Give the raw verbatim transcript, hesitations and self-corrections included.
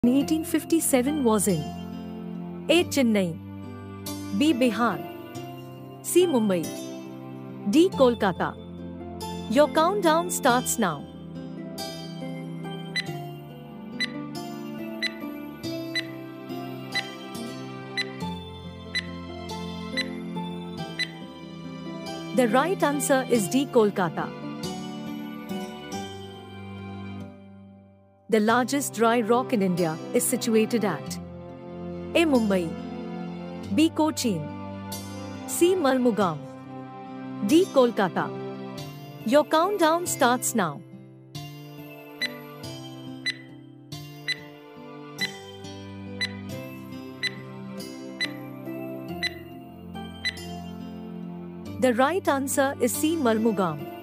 in eighteen fifty-seven was in A. Chennai, B. Bihar, C. Mumbai, D. Kolkata. Your countdown starts now. The right answer is D. Kolkata. The largest dry rock in India is situated at A. Mumbai, B. Cochin, C. Marmugam, D. Kolkata. Your countdown starts now. The right answer is C. Marmugam.